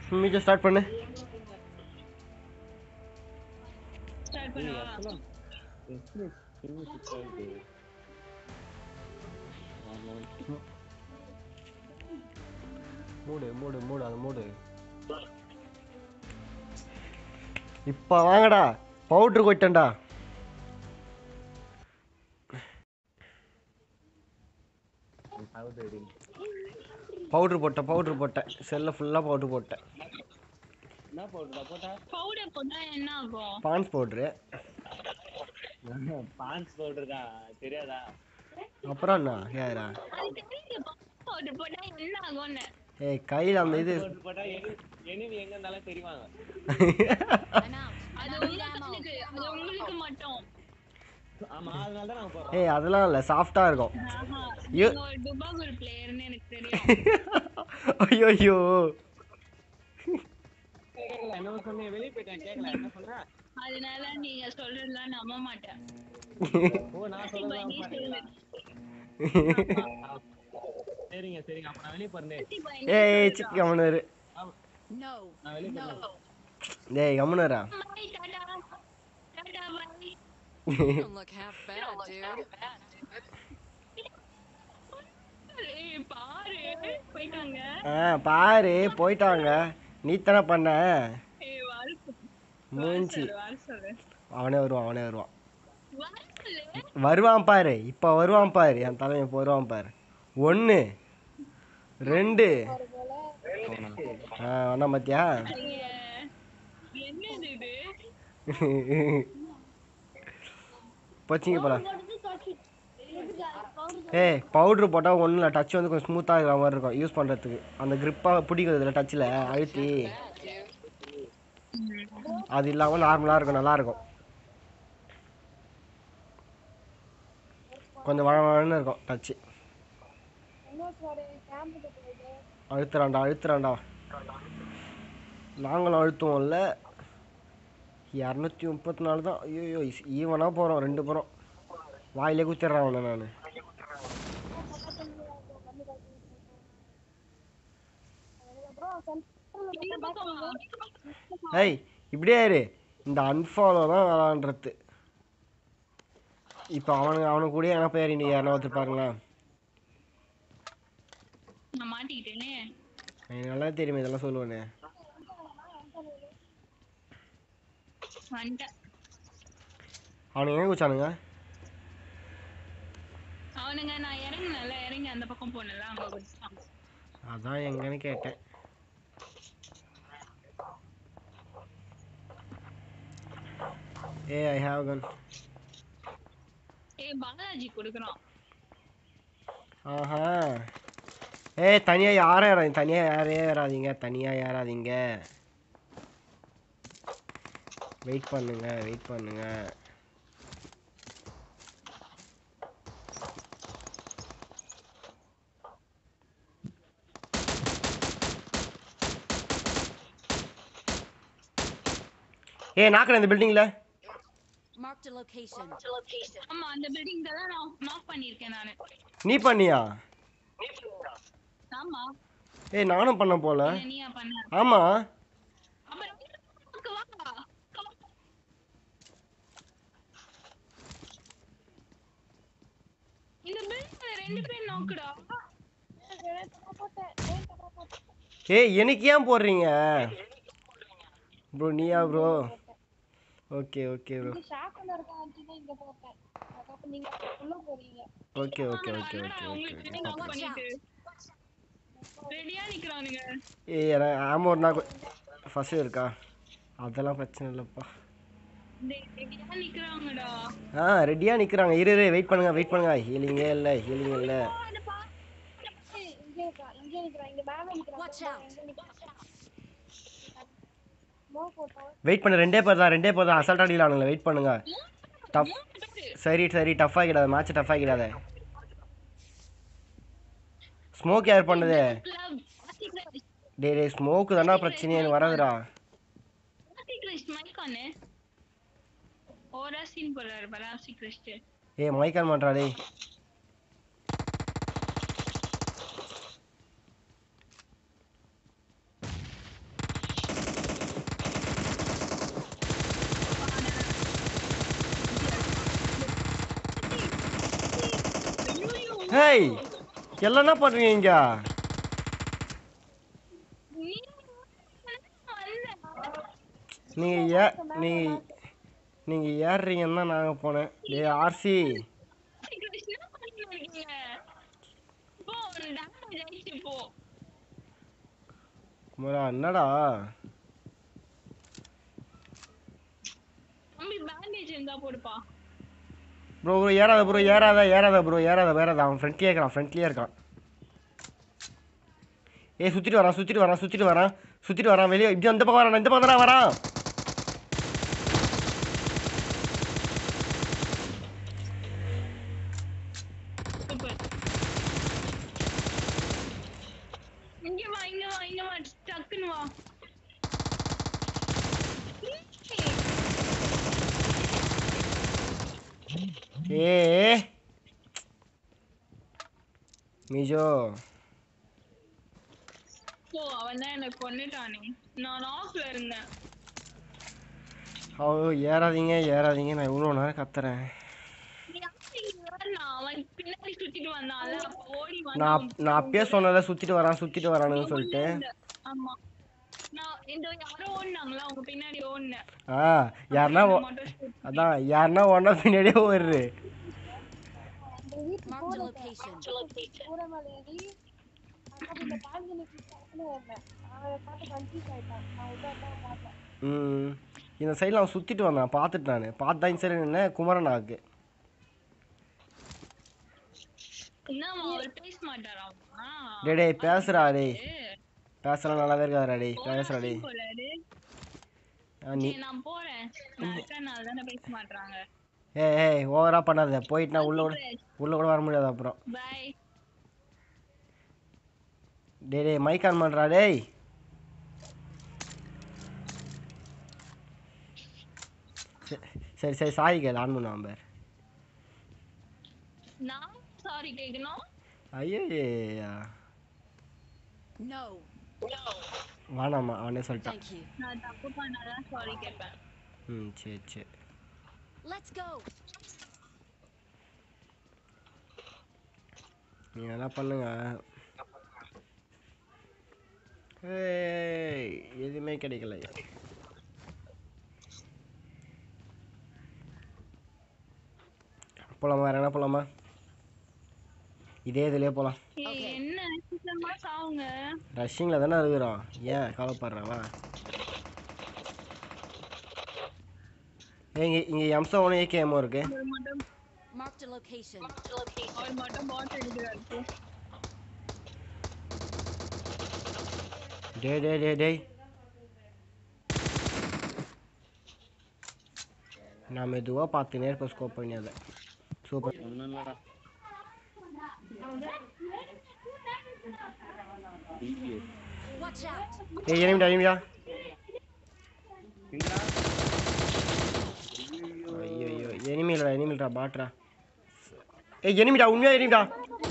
மீஜ start பண்ணு. Start பண்ணவா? மூடு அது மூடு. இப்ப வாங்கடா, பவுடர் கொட்டண்டா. பவுடர் போட்டேன் செல்ல ஃபுல்லா பவுடர் போட்டேன். என்ன பவுடர் போட்டா? பவுடர் போட்டா என்ன ஆகும்? பான்ஸ் பவுடர். பான்ஸ் பவுடர் தான் தெரியாதா? அப்புறம் என்ன ஏறா? அது தெரியுது, பவுடர் போட்டா என்ன ஆகும்னு. ஏய் கையில அந்த இது பவுடர் போட்டா எனிமி எங்க இருந்தாலும் தெரிவாங்க. அது உங்களுக்கு மட்டும். ஆமா, அதனால தான் நான் போறேன். ஏய் அதெல்லாம் இல்ல, சாஃப்ட்டா இருக்கும். நீங்க ஒரு டுபாகூர் பிளேயர்னு எனக்கு தெரியும். ஐயோ கேக்கல, என்ன சொன்னே? வெளிய போய்ட்டேன், கேக்கல என்ன சொன்ன? அதனால நீங்க சொல்றதெல்லாம் நம்ப மாட்டேன். ஓ, நான் சொல்றதெல்லாம் பாருங்களா? சரிங்க அப்ப நான் வெளிய போறேன். ஏய் சிக் கமனரு. நோ நான் வெளிய போறேன். டேய் கமனரா. Tata bye. Don't look half bad, dude. ஏய் பாரு போய்ட்டாங்க. பாரு போய்ட்டாங்க. நீ தான பண்ண. ஏய் வாரு மூஞ்சி. சொல்லு. அவனே வருவான். வருவான் பாரு, இப்ப வருவான் பாரு. என் தலைவன் இப்ப வருவான் பாரு. 1 2 வந்தா பாத்தியா? என்னது இது? போச்சிங்க போலாம். ஏய் பவுடர் போட்டா ஒன்றும் இல்லை, டச் வந்து கொஞ்சம் ஸ்மூத்தாக இருக்கிற மாதிரி இருக்கும் யூஸ் பண்ணுறதுக்கு. அந்த க்ரிப்பாக பிடிக்கிறதுல டச்சில் அழுத்தி அது இல்லாமல் நார்மலாக இருக்கும், நல்லாயிருக்கும். கொஞ்சம் வளவளன்னு இருக்கும் டச்சு. அழுத்துறான்டா. நாங்களும் அழுத்துவோம்ல. 234 தான். ஐயோ ஈவனாக போகிறோம், 2 போகிறோம். வாயிலே குத்திடுறான் அவனை நான். ஏய் இப்படியே இரு, இந்த அன்ஃபாலோ தான் விளாண்டுறது. இப்போ அவனுக்கு கூட என்ன பேர் நீ யாரா வச்சுருப்பாருங்களா? நான் மாட்டிக்கிட்டேனே. எனக்கு நல்லா தெரியுமே இதெல்லாம் சொல்லுவேனே. அவனுங்க எங்கே குச்சானுங்க? அவனுங்க நான் இறங்கி அந்த பக்கம் போனல, அங்க குச்சான். அதான் எங்கன்னு கேட்டேன். ஏய் ஐ ஹேவ் கன். ஏய் பாலாஜி கொடுக்குறான். ஆஹா. ஏய் தனியா யாரும் ஏறாதீங்க. வெயிட் பண்ணுங்க. ஏய் நாக்குற இந்த பில்டிங்ல. Marked a location. ஆமா அந்த பில்டிங் தான் நான் நாக் பண்ணிருக்கேன் நானு. நீ பண்ணியா? ஆமா. ஏய் நானும் பண்ண போல. நீயா பண்ண? ஆமா. இந்த பில்டிங்ல 2 பேர் நாக்குடா. ஏய் எனக்கு ஏன் போடுறீங்க ப்ரோ? நீயா ப்ரோ? Okay bro. ஓகே. ரெடியா நிக்கறானுங்க. ஏய் ஆமா ஒரு நாக்கு ஃபர்ஸ்ட் இருக்கா? அதெல்லாம் பிரச்சனை இல்லப்பா. ரெடியா நிக்கறாங்கடா. ரெடியா நிக்கறாங்க. இரு வெயிட் பண்ணுங்க. ஹீலிங் இல்ல. வெயிட் பண்ணு. 2 பேர் தான் அசால்ட்டா அடிக்கலாம்ல. வெயிட் பண்ணுங்க. டஃப் சரி டஃப் ஆகிடாத, மேட்ச் டஃப் ஆகிடாத. ஸ்மோக் யார் பண்ணது? டேய் ஸ்மோக் தானா பிரச்சனை, எனக்கு வராதுடா. ஏய் மைக் ஆன் பண்றா டேய். ஹேய் எல்லாம் என்ன பண்றீங்க இங்க நீங்க ஏறுறீங்கன்னு தான் நாங்க போனேன் டேய் ஆர்சி குமரா என்னடா ப்ரோ ஏறாத ப்ரோ ஏறாத அவன் ஃப்ரண்ட்லியே இருக்கான் ஏய் சுத்திட்டு வரான் வெளியே இப்படி அந்த பக்கம் வரான் இந்த பக்கம் தானே வரான் மிஜோ அவன் என்ன கொன்னுட்டானே நான் ஆஃப்ல இருந்தேன் ஏறாதீங்க நான் இவ்வளோ நேரம் கத்துறேன் நான் அப்பயே சொன்னல சுத்திட்டு வரானுன்னு சொல்லிட்டு யாருன்னா ஒன்னா பின்னாடியே ஓடுறது இந்த சைடில் அவன் சுத்திட்டு வந்தான் பார்த்துட்டு இந்த சைடு என்ன குமரன் ஆக்கு டேய் பேசுறா டேய் பேசலாம் நல்லாவே இருக்காதா டேய் பேசுறா டேய் ஏய் ஓவரா பண்ணாத போயிட்டுனா உள்ள கூட வர முடியாது அப்புறம் டேய் மைக் ஆன் பண்றா டேய் சரி சாரி கேள் ஆன் பண்ணுவான் பார் நான் சாரி கேக்கணும் ஐயா No. வானாமா அவனே சொல்லிட்டான் நான் தப்பு பண்ணாதான் சாரி கேட்பேன் சரி Let's go. நீங்க என்ன பண்ணுங்க ஏய் எதுவுமே கிடைக்கல போலாமா வேற என்ன போலாமா இதே இதுலயே போலாம் என்ன சீக்கிரமா சாவுங்க ரஷ்ஷிங்ல தானே இருக்கிறோம் ஏன் கவலைப்படுறவா இங்க எம்சா ஒன்று ஏகேஎம் இருக்கு Marked a location. அவர் மட்டும் பாட் எடுக்கிறாரு டேய் நான் மெதுவா பார்த்து நேர்ப்ப ஸ்கோப் பண்ணி அதை சூப்பர் ஒன்றும் இல்லைடா Watch out. ஏய் எனிமிடா ஐயோ எனிமிடா பாட்ரா ஏய் எனிமிடா உண்மையா எனிமிடா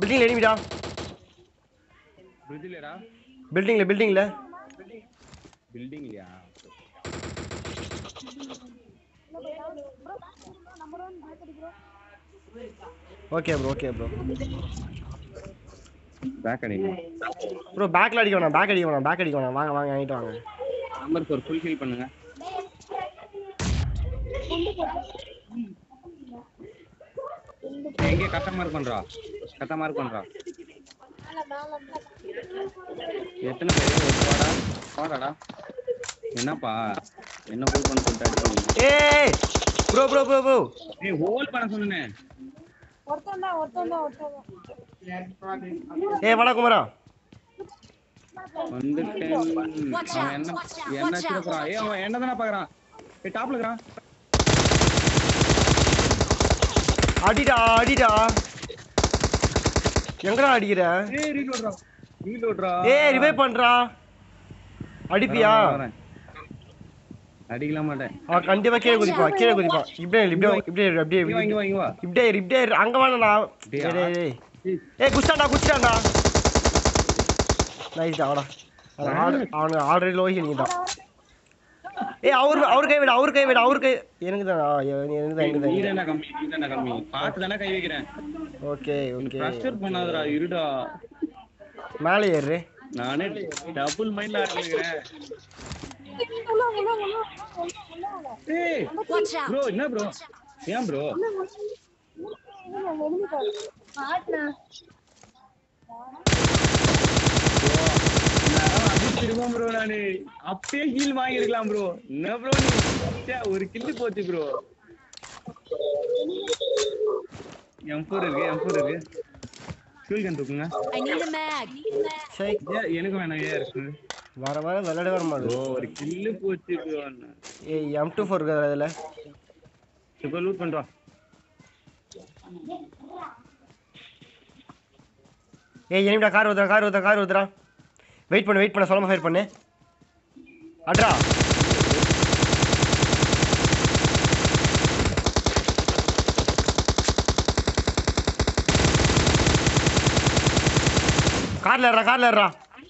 பில்டிங்ல பில்டிங்லையா ஓகே ப்ரோ பேக் அடிங்க ப்ரோ பேக் அடிக்க வேணாம் வாங்க வாங்கிட்டு வாங்க நம்பர் 4 ஃபுல் ஹீல் பண்ணுங்க எங்க கஸ்டமர் பண்றா எத்தனை பேர் போடாடா என்னப்பா என்ன ஹோல் பண்ண சொல்லிட்டாரு ஏய் ப்ரோ ஏய் ஹோல் பண்ண சொன்னனே ஒருத்தன் ஏய் வாடா குமாரா வந்துட்டேன் என்ன சிறப்புறா ஏய் அவன் என்னதான பாக்குறான் ஏய் டாப்ல இருக்கறான் அடிடா எங்கடா அடிக்கிற ஏய் ரீலோட்ரா ஏய் ரிவைவ் பண்றா அடிப்பியா அடிக்கல மாட்டேன் அவன் கண்டிப்பா கீழே குதிப்பான் இப்படியே அங்க வாடா டேய் ஏய் குச்சாண்டா நைஸ்டா வாடா அவனுக்கு ஆல்ரெடி லோ ஹீலிங் தான் ஏய் அவர் கை விட எனக்கு தான் நீதானே கம்மி பார்த்து தானே கை வைக்கிறேன். ஓகே ப்ரெஷர் பண்ணாதடா இருடா. மேலே ஏறு. நானே டபுள் மைண்ட்ல ஆடுறேன். ஏய் Watch out! ப்ரோ என்ன ப்ரோ? ஏன் ப்ரோ? திரும்ப ப்ரோ நானு அப்பயே ஹீல் வாங்கிருக்கலாம் ப்ரோ. என்ன ப்ரோ நீ ஒரு கில்லு போச்சு ப்ரோ. M4 இருக்கு. ஃபியூல் கன் தூக்குங்க. I need a mag. சரி எனக்கு வேணாம் ஏன் இருக்கு. வர விளையாட வர மாட்டேன் ப்ரோ ஒரு கில்லு போச்சு ப்ரோ. ஏய் M24 இருக்கு அதுல. இப்போ லூட் பண்றா. ஏய் எனிமிடா கார் ஊத்துறா. வெயிட் பண்ண சொல்லாம ஃபயர் பண்ணு. அட்ரா. கார்ல ஏறா.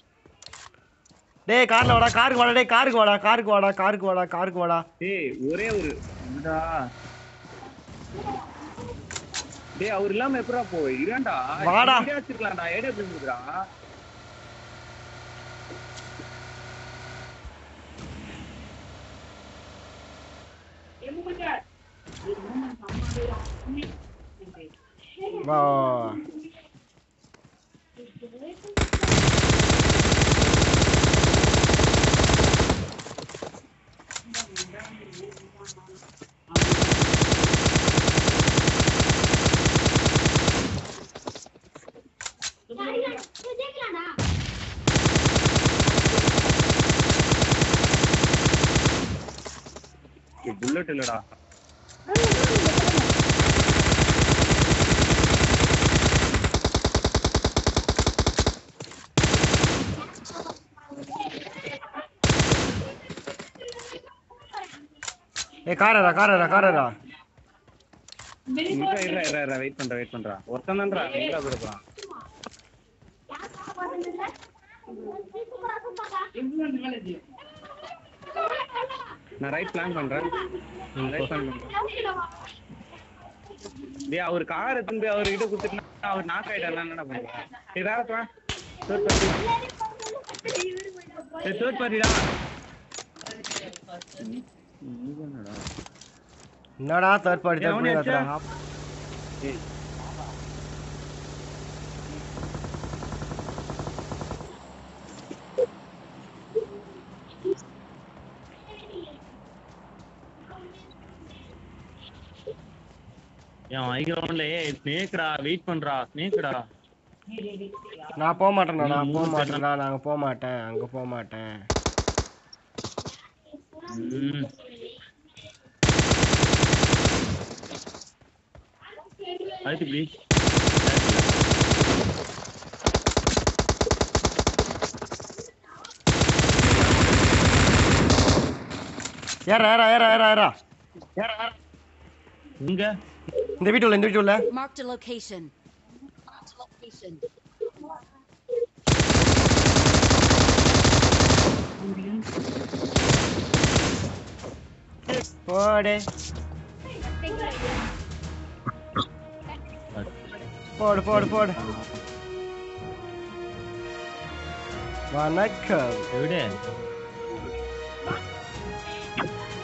டேய் கார்ல வாடா, காருக்கு வாடா. டேய் ஒரே ஒரு என்னடா. டேய் அவர் இல்லாம எப்பறா போய் இருடா. வாடா. இங்க வச்சிரலாம்டா. ஏடே போடுறா. வா. புல்லட் இல்லடா. ஏய் காரரா. இரு வெயிட் பண்றா. ஒருத்தன் தான்டா எங்கடா போறான். நான் ரைட் பிளான் பண்றேன். டேய் அவர் கார் எடுத்து போய் அவர்கிட்ட கொடுத்துட்டா அவர் நாக் ஆயிட்டானா என்னடா பண்ணுவா. டேய் வேற பா. தேர்ட் பார்ட்டிடா. என்னடா தேர்ட் பார்ட்டி கத்துறா. ஏய் ஏன் ஐ கிரவுண்ட்ல ஸ்னேக்டா வெயிட் பண்றா. ஸ்னேக்டா நான் போக மாட்டேன்டா. நாங்க போக மாட்டேன். அங்க போக மாட்டேன். அடுத்து ப்ளீஸ். ஏறா. இங்க இந்த வீட்டுல Marked a location. போடு. வணக்கம். எവിടെ